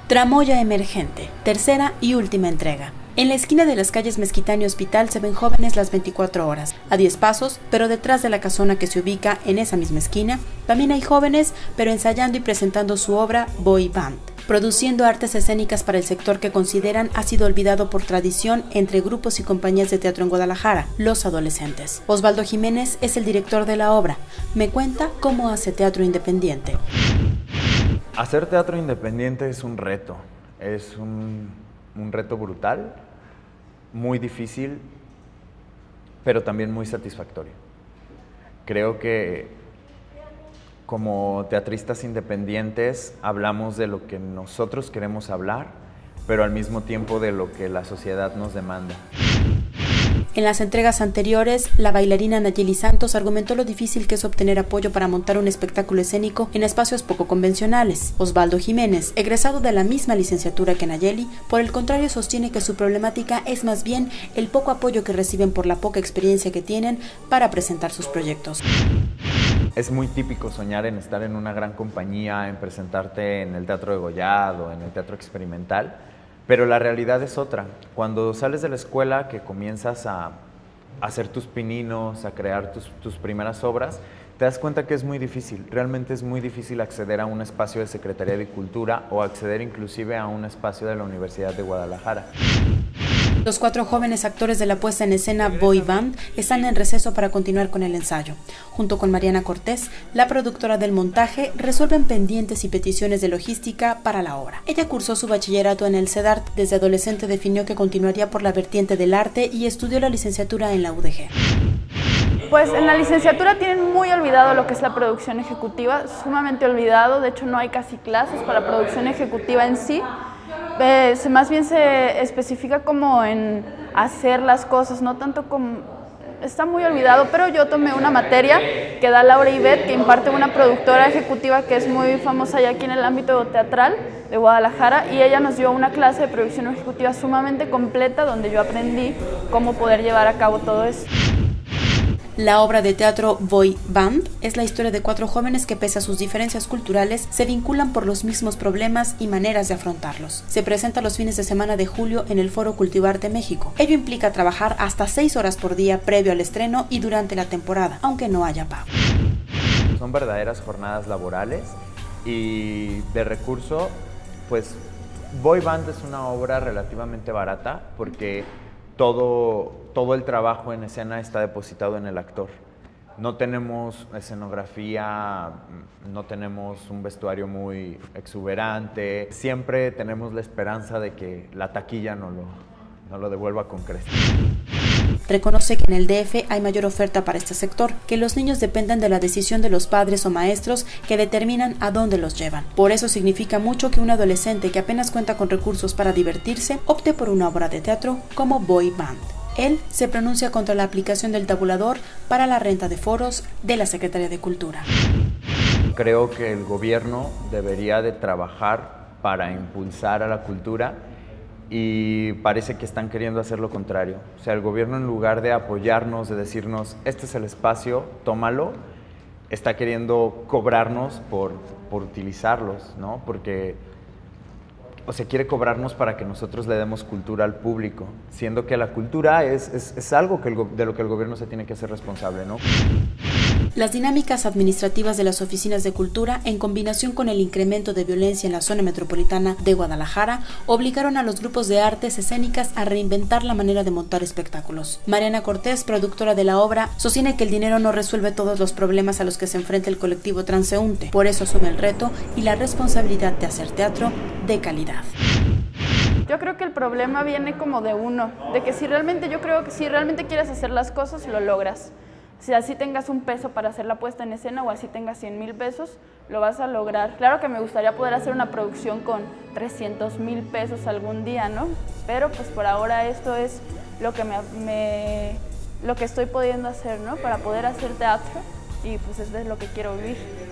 Tramoya Emergente, tercera y última entrega. En la esquina de las calles Mezquitán y Hospital se ven jóvenes las 24 horas, a 10 pasos, pero detrás de la casona que se ubica en esa misma esquina, también hay jóvenes, pero ensayando y presentando su obra Boy Band, produciendo artes escénicas para el sector que consideran ha sido olvidado por tradición entre grupos y compañías de teatro en Guadalajara, los adolescentes. Osvaldo Jiménez es el director de la obra. Me cuenta cómo hace teatro independiente. Hacer teatro independiente es un reto, es un reto brutal, muy difícil, pero también muy satisfactorio. Creo que como teatristas independientes hablamos de lo que nosotros queremos hablar, pero al mismo tiempo de lo que la sociedad nos demanda. En las entregas anteriores, la bailarina Nayeli Santos argumentó lo difícil que es obtener apoyo para montar un espectáculo escénico en espacios poco convencionales. Osvaldo Jiménez, egresado de la misma licenciatura que Nayeli, por el contrario sostiene que su problemática es más bien el poco apoyo que reciben por la poca experiencia que tienen para presentar sus proyectos. Es muy típico soñar en estar en una gran compañía, en presentarte en el Teatro de Gollado, en el teatro experimental, pero la realidad es otra. Cuando sales de la escuela, que comienzas a hacer tus pininos, a crear tus primeras obras, te das cuenta que es muy difícil. Realmente es muy difícil acceder a un espacio de Secretaría de Cultura o acceder inclusive a un espacio de la Universidad de Guadalajara. Los 4 jóvenes actores de la puesta en escena Boy Band están en receso para continuar con el ensayo. Junto con Mariana Cortés, la productora del montaje, resuelven pendientes y peticiones de logística para la obra. Ella cursó su bachillerato en el CEDART. Desde adolescente definió que continuaría por la vertiente del arte y estudió la licenciatura en la UDG. Pues en la licenciatura tienen muy olvidado lo que es la producción ejecutiva, sumamente olvidado. De hecho, no hay casi clases para producción ejecutiva en sí. Más bien se especifica como en hacer las cosas, no tanto como... Está muy olvidado, pero yo tomé una materia que da Laura Ibet, que imparte una productora ejecutiva que es muy famosa ya aquí en el ámbito teatral de Guadalajara, y ella nos dio una clase de producción ejecutiva sumamente completa donde yo aprendí cómo poder llevar a cabo todo eso. La obra de teatro Boy Band es la historia de 4 jóvenes que, pese a sus diferencias culturales, se vinculan por los mismos problemas y maneras de afrontarlos. Se presenta los fines de semana de julio en el Foro Cultivarte México. Ello implica trabajar hasta 6 horas por día previo al estreno y durante la temporada, aunque no haya pago. Son verdaderas jornadas laborales y de recurso, pues Boy Band es una obra relativamente barata porque todo el trabajo en escena está depositado en el actor. No tenemos escenografía, no tenemos un vestuario muy exuberante. Siempre tenemos la esperanza de que la taquilla no lo devuelva con creces. Reconoce que en el DF hay mayor oferta para este sector, que los niños dependen de la decisión de los padres o maestros que determinan a dónde los llevan. Por eso significa mucho que un adolescente que apenas cuenta con recursos para divertirse opte por una obra de teatro como Boy Band. Él se pronuncia contra la aplicación del tabulador para la renta de foros de la Secretaría de Cultura. Creo que el gobierno debería de trabajar para impulsar a la cultura y parece que están queriendo hacer lo contrario. O sea, el gobierno, en lugar de apoyarnos, de decirnos, este es el espacio, tómalo, está queriendo cobrarnos por utilizarlos, ¿no? Porque, o sea, quiere cobrarnos para que nosotros le demos cultura al público, siendo que la cultura es algo de lo que el gobierno se tiene que hacer responsable, ¿no? Las dinámicas administrativas de las oficinas de cultura, en combinación con el incremento de violencia en la zona metropolitana de Guadalajara, obligaron a los grupos de artes escénicas a reinventar la manera de montar espectáculos. Mariana Cortés, productora de la obra, sostiene que el dinero no resuelve todos los problemas a los que se enfrenta el colectivo transeúnte. Por eso asume el reto y la responsabilidad de hacer teatro de calidad. Yo creo que el problema viene como de uno, de que yo creo que si realmente quieres hacer las cosas, lo logras. Si así tengas un peso para hacer la puesta en escena o así tengas 100,000 pesos, lo vas a lograr. Claro que me gustaría poder hacer una producción con 300,000 pesos algún día, ¿no? Pero pues por ahora esto es lo que lo que estoy pudiendo hacer, ¿no? Para poder hacer teatro, y pues es de lo que quiero vivir.